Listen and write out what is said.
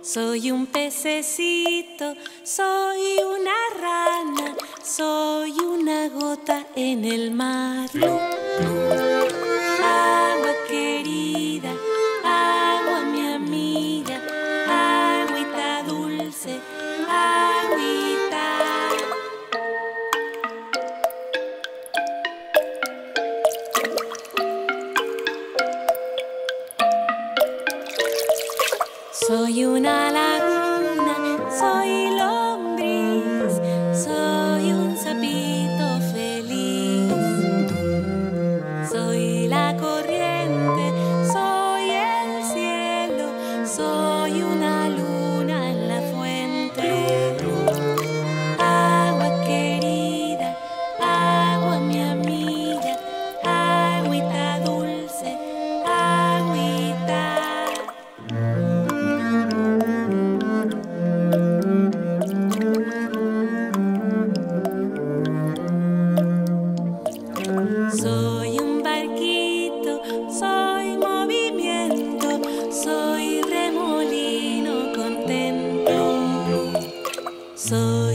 Soy un pececito, soy una rana, soy una gota en el mar. Agua querida, agua mi amiga, agüita dulce, agüita. Soy una laguna, soy lombriz, soy un sapito feliz. Soy la corriente, soy el cielo, soy una luna en la fuente. Agua querida, agua mi amiga, agüita dulce, agüita. Soy un barquito, soy movimiento, soy remolino contento. Soy